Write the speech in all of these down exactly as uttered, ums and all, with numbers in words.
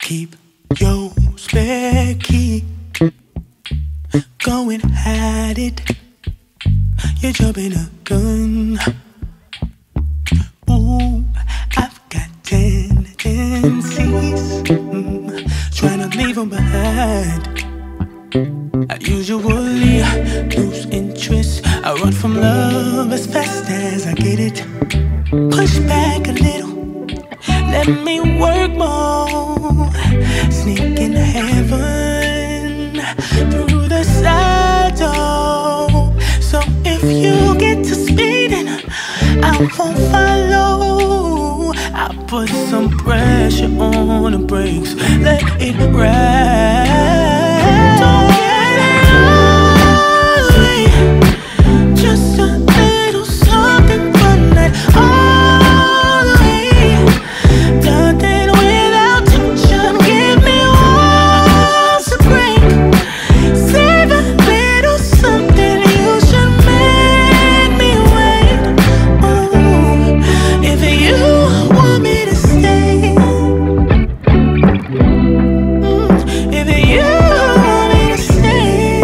Keep your spare key. Go and hide it. You're jumping a gun. Ooh, I've got tendencies, mm, trying to leave them behind. I usually lose interest. I run from love as fast as I get it. Push back a little, let me work more. Sneak in heaven through the side door. So if you get to speeding, I won't follow. I put some pressure on the brakes, let it ride. Don't get it early, just a little something from that all the way. Nothing without tension, give me walls to break. Save a little something, you should make me wait. Ooh, if you want me to stay, mm, if you want me to stay,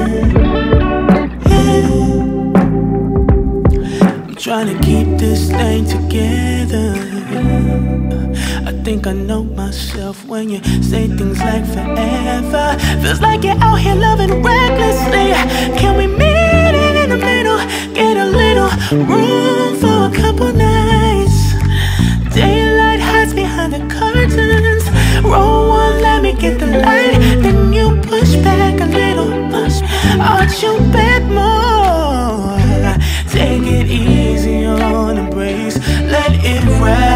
yeah. I'm trying to keep this thing together. I think I know myself when you say things like forever. Feels like you're out here loving recklessly. Can we meet it in the middle? Get a little room for a couple nights. Daylight hides behind the curtains. Roll one, let me get the light. Then you push back a little, push, arch your back more. Take it easy on the brakes, let it ride.